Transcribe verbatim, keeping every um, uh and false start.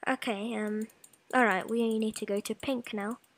Okay, um, alright, we need to go to pink now.